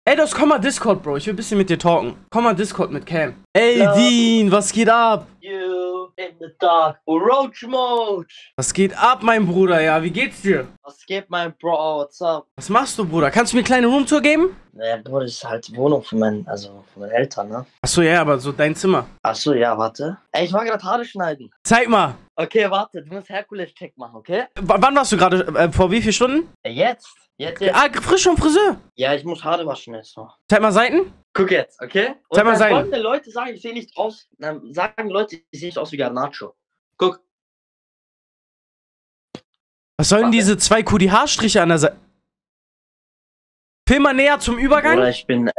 Ey, das komm mal Discord, Bro. Ich will ein bisschen mit dir talken. Komm mal Discord mit Cam. Ey, Ja. Dean, was geht ab? You in the dark. Roach Mode. Was geht ab, mein Bruder? Ja, wie geht's dir? Was geht, mein Bro? What's up? Was machst du, Bruder? Kannst du mir eine kleine Roomtour geben? Naja, Bruder, das ist halt die Wohnung von meinen Eltern, ne? Achso, ja, aber so dein Zimmer. Achso, ja, warte. Ey, ich war gerade Haare schneiden. Zeig mal. Okay, warte, du musst Herkules-Check machen, okay? Wann warst du gerade? Vor wie vielen Stunden? Jetzt. Ah, frisch vom Friseur. Ja, ich muss Haare waschen jetzt noch. Zeig mal Seiten. Guck jetzt, okay? Und Zeig mal dann Seiten. folgende Leute sagen, ich sehe nicht aus. Dann sagen Leute, ich sehe nicht aus wie Garnacho. Guck. Was sollen Warte. diese 2 QDH-Striche an der Seite? Film mal näher zum Übergang. Oder ich bin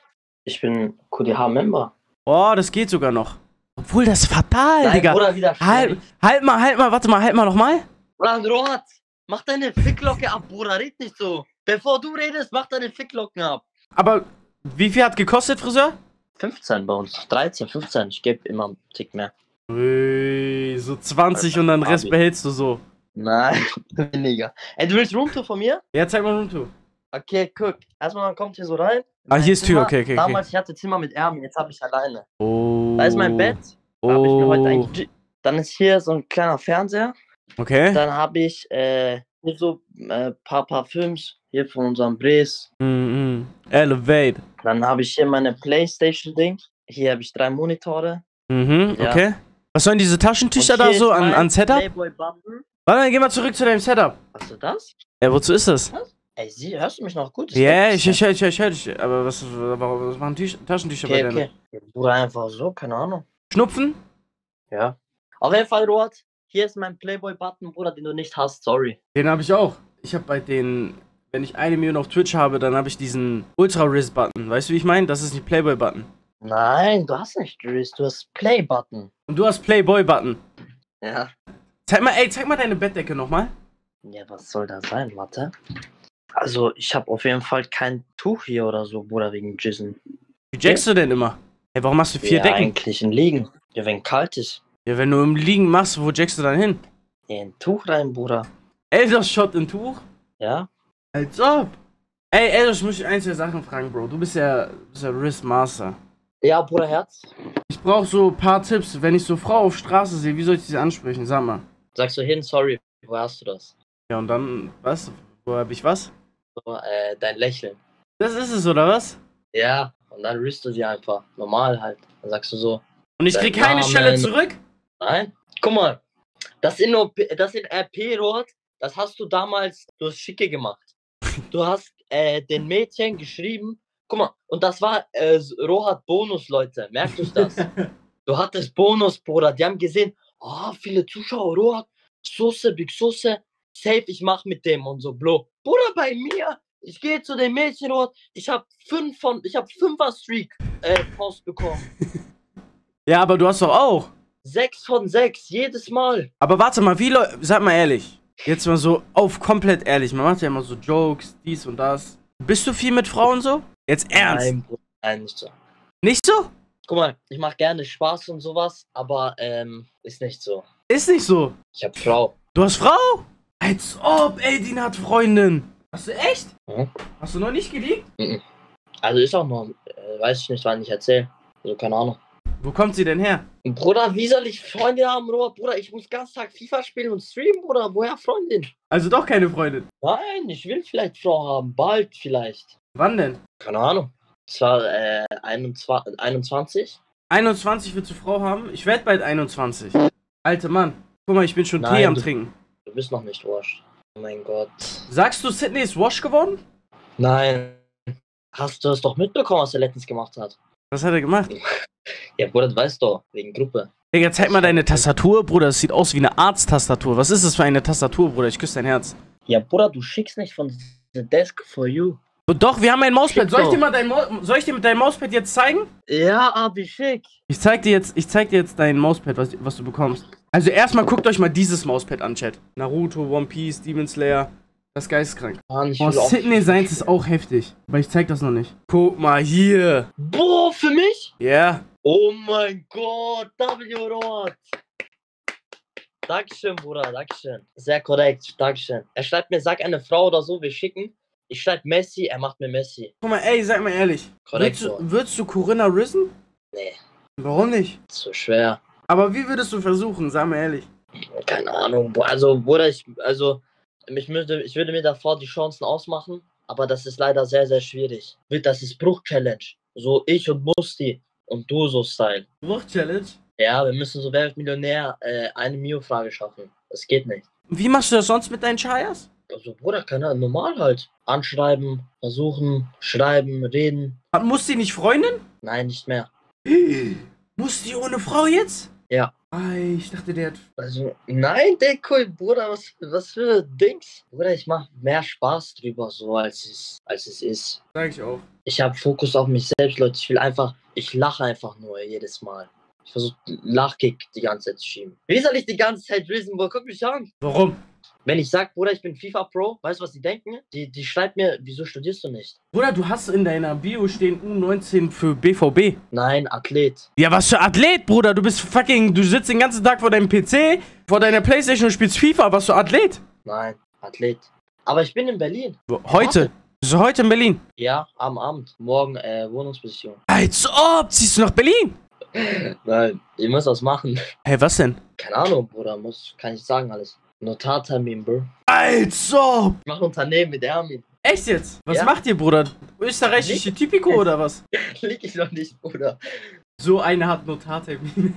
QDH-Member. Oh, das geht sogar noch. Obwohl, das ist fatal, Nein, Digga. Bruder, wieder Halt mal, warte mal, halt mal nochmal. Bruder, Rohat, mach deine Ficklocke ab, Bruder, red nicht so. Bevor du redest, mach deine Ficklocken ab. Aber wie viel hat gekostet, Friseur? 15 bei uns, 13, 15, ich gebe immer einen Tick mehr. Ui, so 20 und dann Rest behältst du so. Nein, weniger. Ey, du willst Roomtour von mir? Ja, zeig mal Roomtour. Okay, guck. Erstmal, man kommt hier so rein. Ah, hier ist Tür, Zimmer. okay. Damals, ich hatte Zimmer mit Ärmeln, jetzt habe ich alleine. Oh. Da ist mein Bett. Da habe ich mir heute eigentlich... Dann ist hier so ein kleiner Fernseher. Okay. Dann habe ich hier so paar Parfüms hier von unserem Bres. Elevate. Dann habe ich hier meine Playstation-Ding. Hier habe ich 3 Monitore. Ja. Okay. Was sollen diese Taschentücher Und da hier so ist mein an Setup? Playboy-Button. Warte, dann geh mal zurück zu deinem Setup. Hast du das? Wozu ist das? Ey, hörst du mich noch gut? Ja, ich hör dich. Aber was machen Taschentücher bei dir? Okay. Bruder, einfach so, keine Ahnung. Schnupfen? Ja. Auf jeden Fall, Robert, hier ist mein Playboy-Button, Bruder, den du nicht hast, sorry. Den habe ich auch. Ich habe bei den, wenn ich 1 Million auf Twitch habe, dann habe ich diesen Ultra-Wrist-Button. Weißt du, wie ich meine? Das ist nicht Playboy-Button. Nein, du hast nicht Wrist, du hast Play-Button. Und du hast Playboy-Button. Ja. Zeig mal deine Bettdecke nochmal. Ja, was soll da sein, warte? Also, ich habe auf jeden Fall kein Tuch hier oder so, Bruder, wegen Jizzen. Wie jackst du denn immer? Hey, warum machst du 4 Ja, Decken? eigentlich im Liegen. Ja, wenn kalt ist. Ja, wenn du im Liegen machst, wo jackst du dann hin? Ja, ein Tuch rein, Bruder. Eldershot in Tuch? Ja? Als ob. Ey, Eldershot, ich muss dich 1, 2 Sachen fragen, Bro. Du bist ja Wrist Master. Ja, Bruder, Herz. Ich brauche so ein paar Tipps. Wenn ich so Frau auf Straße sehe, wie soll ich sie ansprechen? Sag mal. Sagst du hin, sorry, wo hast du das? Ja, und dann, was? Wo hab ich was? So, dein Lächeln. Das ist es, oder was? Ja, und dann rührst du sie einfach. Normal halt. Dann sagst du so. Und ich krieg keine Schelle zurück? Nein. Guck mal. Das in RP-Rot, das hast du damals, du hast schicke gemacht. Du hast den Mädchen geschrieben. Guck mal, und das war Rohat Bonus, Leute. Merkt euch das? Du hattest Bonus, Bruder. Die haben gesehen, oh, viele Zuschauer, Rohat, Soße, Big Soße. Safe, ich mach mit dem und so, blo. Bruder, bei mir, ich gehe zu dem Mädchen, Rohat. Ich hab 5er Streak Post bekommen. Ja, aber du hast doch auch. 6 von 6, jedes Mal. Aber warte mal, sag mal ehrlich. Jetzt mal so auf komplett ehrlich. Man macht ja immer so Jokes, dies und das. Bist du viel mit Frauen so? Jetzt ernst? Nein, Bruder, nein, nicht so. Nicht so? Guck mal, ich mach gerne Spaß und sowas, aber ist nicht so. Ist nicht so. Ich hab Frau. Du hast Frau? Als ob, ey, Dean hat Freundin. Hast du echt? Mhm. Hast du noch nicht geleakt? Mhm. Also ist auch noch, weiß ich nicht, wann ich erzähle. Also keine Ahnung. Wo kommt sie denn her? Bruder, wie soll ich Freunde haben, Robert? Bruder, ich muss ganz Tag FIFA spielen und streamen, Bruder. Woher Freundin? Also doch keine Freundin. Nein, ich will vielleicht Frau haben. Bald vielleicht. Wann denn? Keine Ahnung. Es war 21. 21 willst du Frau haben? Ich werde bald 21. Alter Mann. Guck mal, ich bin schon Nein, Tee am Trinken. Du bist noch nicht washed. Oh mein Gott. Sagst du, Sydney ist wash geworden? Nein. Hast du das doch mitbekommen, was er letztens gemacht hat? Was hat er gemacht? Ja, Bruder, du weißt doch, wegen Gruppe. Digga, zeig mal deine Tastatur, Bruder. Das sieht aus wie eine Arzttastatur. Was ist das für eine Tastatur, Bruder? Ich küsse dein Herz. Ja, Bruder, du schickst nicht von The Desk for You. Doch, wir haben ein Mauspad. Schick Soll ich doch. dir mal dein Mauspad jetzt zeigen? Ja, Abi, schick. Ich zeig dir jetzt dein Mauspad, was du bekommst. Also erstmal guckt euch mal dieses Mauspad an, Chat. Naruto, One Piece, Demon Slayer. Das ist geisteskrank. Mann, ich Oh, will auch- Sydney seins ist auch heftig. Aber ich zeig das noch nicht. Guck mal hier. Boah, für mich? Ja. Yeah. Oh mein Gott, W. Roth. Dankeschön, Bruder, Dankeschön. Sehr korrekt, Dankeschön. Er schreibt mir, sag eine Frau oder so, wir schicken. Ich schreibe Messi, er macht mir Messi. Guck mal, ey, sag mal ehrlich. Korrekt. Würdest du Corinna Risen? Nee, Warum nicht? zu schwer. Aber wie würdest du versuchen, sag mal ehrlich. Keine Ahnung. Also, Bruder, ich würde mir davor die Chancen ausmachen, aber das ist leider sehr, sehr schwierig. Das ist Bruch-Challenge. So ich und Musti und du so Style. Bruch-Challenge? Ja, wir müssen so Wer wird Millionär eine Mio-Frage schaffen. Das geht nicht. Wie machst du das sonst mit deinen Chayas? Also, Bruder, keine Ahnung, normal halt. Anschreiben, versuchen, schreiben, reden. Hat Musti nicht Freundin? Nein, nicht mehr. Musti ohne Frau jetzt? Ja. Ei, ich dachte, der hat... Also, nein, Deko, Bruder, was für Dings? Bruder, ich mach mehr Spaß drüber, so als es ist. Sag ich auch. Ich habe Fokus auf mich selbst, Leute. Ich lache einfach nur jedes Mal. Ich versuche Lachkick die ganze Zeit zu schieben. Wie soll ich die ganze Zeit wissen, Bruder? Guck mich an. Warum? Wenn ich sag, Bruder, ich bin FIFA Pro, weißt du, was die denken? Die schreibt mir, wieso studierst du nicht? Bruder, du hast in deiner Bio stehen U19 für BVB. Nein, Athlet. Ja, was für Athlet, Bruder? Du sitzt den ganzen Tag vor deinem PC, vor deiner Playstation und spielst FIFA. Was für Athlet? Nein, Athlet. Aber ich bin in Berlin. Heute? Bist du heute in Berlin? Ja, am Abend. Morgen Wohnungsbesichtigung. Als ob! Ziehst du nach Berlin? Nein, ich muss was machen. Hey, was denn? Keine Ahnung, Bruder, kann ich sagen alles. Notartermin, Bro. Als ob! Ich mache Unternehmen mit Ermin. Echt jetzt? Was Ja. macht ihr, Bruder? Österreichische Typico oder was? Lieg ich noch nicht, Bruder. So eine hat Notartermin.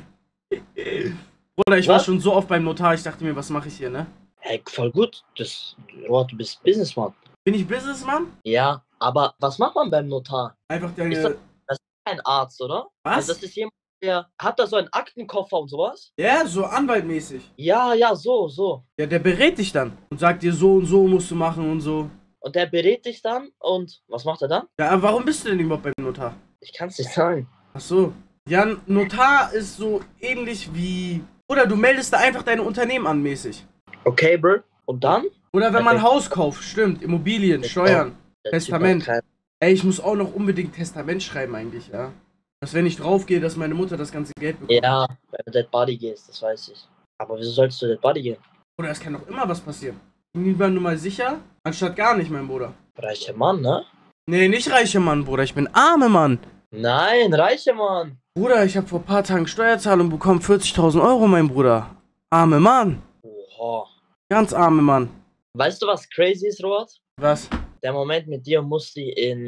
Bruder, ich war Was? schon so oft beim Notar, ich dachte mir, was mache ich hier, ne? Hey, voll gut. Du bist Businessman. Bin ich Businessman? Ja, aber was macht man beim Notar? Einfach Ist deine... Kein Arzt, oder? Was? Also das ist jemand, der hat da so einen Aktenkoffer und sowas? Ja, so anwaltmäßig. Ja, so. Ja, der berät dich dann und sagt dir, so und so musst du machen und so. Und der berät dich dann und was macht er dann? Ja, aber warum bist du denn überhaupt beim Notar? Ich kann's nicht sagen. Ach so. Ja, ein Notar ist so ähnlich wie... Oder du meldest da einfach deine Unternehmen an, mäßig. Okay, Bro. Und dann? Oder wenn man ein Okay. Haus kauft, stimmt. Immobilien, Steuern. Der Testament. Typ hat Ey, ich muss auch noch unbedingt Testament schreiben eigentlich, ja. Dass wenn ich draufgehe, dass meine Mutter das ganze Geld bekommt. Ja, wenn du Dead Body gehst, das weiß ich. Aber wieso sollst du Dead Body gehen? Oder es kann doch immer was passieren. Lieber nur mal sicher, anstatt gar nicht, mein Bruder. Reicher Mann, ne? Nee, nicht reicher Mann, Bruder. Ich bin armer Mann. Nein, reicher Mann. Bruder, ich habe vor ein paar Tagen Steuerzahlung bekommen. 40.000 Euro, mein Bruder. Arme Mann. Oha. Ganz arme Mann. Weißt du, was crazy ist, Robert? Was? Der Moment mit dir musste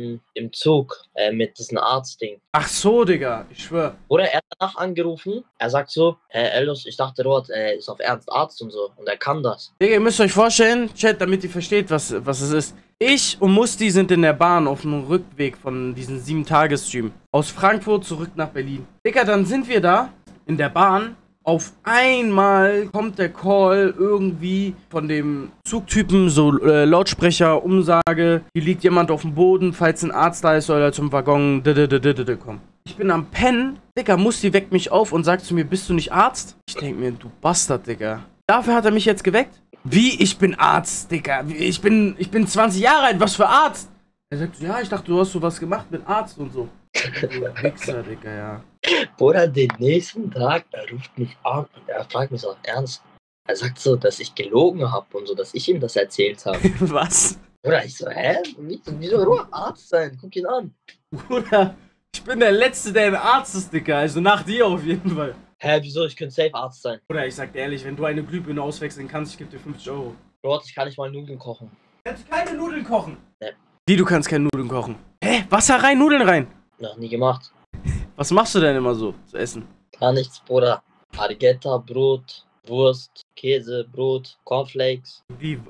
im Zug mit diesem Arztding. Ach so, Digga. Ich schwör. Oder er hat danach angerufen, er sagt so, Herr Eldus, ich dachte, Robert ist auf Ernst Arzt und so. Und er kann das. Digga, ihr müsst euch vorstellen, Chat, damit ihr versteht, was es ist. Ich und Musti sind in der Bahn auf dem Rückweg von diesem 7-Tages-Stream. Aus Frankfurt zurück nach Berlin. Digga, dann sind wir da in der Bahn. Auf einmal kommt der Call irgendwie von dem Zugtypen, so Lautsprecher, Umsage. Hier liegt jemand auf dem Boden, falls ein Arzt da ist, soll er zum Waggon kommen. Ich bin am Pennen. Digga, Musti weckt mich auf und sagt zu mir, bist du nicht Arzt? Ich denk mir, du Bastard, Digga. Dafür hat er mich jetzt geweckt? Wie, ich bin Arzt, Digga? Ich bin 20 Jahre alt, was für Arzt? Er sagt so, ja, ich dachte, du hast sowas gemacht mit Arzt und so. Du Wichser, Digga, ja. Bruder, den nächsten Tag, er ruft mich an und er fragt mich so ernst. Er sagt so, dass ich gelogen habe und so, dass ich ihm das erzählt habe. Was? Bruder, ich so, hä? Wieso nur Arzt sein? Guck ihn an. Bruder, ich bin der Letzte, der ein Arzt ist, Digga. Also nach dir auf jeden Fall. Hä, wieso? Ich könnte safe Arzt sein. Bruder, ich sag dir ehrlich, wenn du eine Glühbirne auswechseln kannst, ich gebe dir 50 Euro. Robert, ich kann nicht mal Nudeln kochen. Kannst du keine Nudeln kochen? Nee. Wie, du kannst keine Nudeln kochen? Hä? Wasser rein, Nudeln rein? Noch nie gemacht. Was machst du denn immer so zu essen? Gar nichts, Bruder. Argetta, Brot, Wurst, Käse, Brot, Cornflakes. Wie,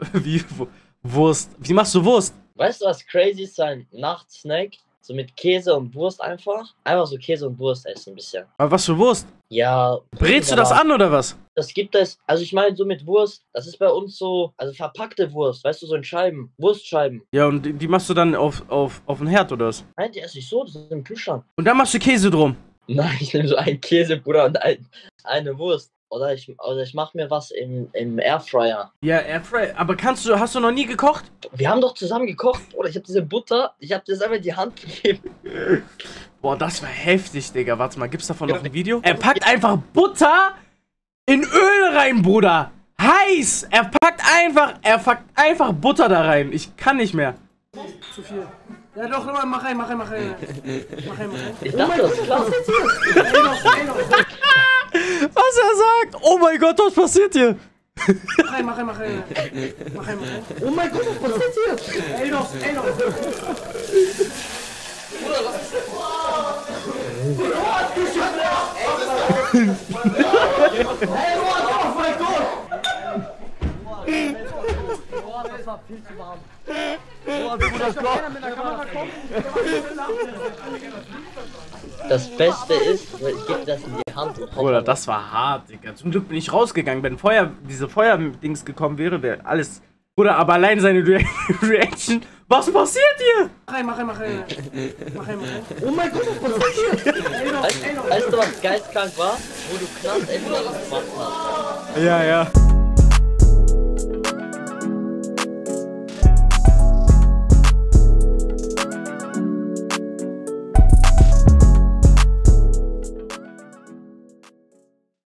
Wurst? Wie machst du Wurst? Weißt du, was crazy ist? Ein Nachtsnack? So mit Käse und Wurst einfach. Einfach so Käse und Wurst essen ein bisschen. Aber was für Wurst? Ja. Brätst du das an oder was? Das gibt es, also ich meine so mit Wurst, das ist bei uns so, also verpackte Wurst, weißt du, so in Scheiben, Wurstscheiben. Ja, und die machst du dann auf den Herd oder was? Nein, die esse ich so, das ist im Kühlschrank. Und dann machst du Käse drum. Nein, ich nehme so einen Käse, Bruder, und eine Wurst. Oder ich mache mir was im Airfryer. Ja, Airfryer. Aber hast du noch nie gekocht? Wir haben doch zusammen gekocht, oder? Ich habe diese Butter, ich habe dir das einfach in die Hand gegeben. Boah, das war heftig, Digga. Warte mal, gibt's davon noch ein Video? Er packt einfach Butter in Öl rein, Bruder. Heiß! Er packt einfach Butter da rein. Ich kann nicht mehr. Zu viel. Ja doch, mach rein. Ich dachte, das klappt. Was er sagt! Oh mein Gott, was passiert hier? Mach rein. Oh mein Gott, was passiert hier? Ey doch. Bruder, was ist das? Oh mein Gott! Boah, das war viel zu warm. Das Beste ist, ich gebe das in die Hand. Bruder, das war hart, Digga. Zum Glück bin ich rausgegangen. Wenn diese Feuerdings gekommen wäre, wäre alles... Bruder, aber allein seine Reaction... Was passiert hier? Mach rein. Oh mein Gott, was passiert hier? Weißt du, was geisteskrank war? Wo du krass Änderungen gemacht hast. Ja.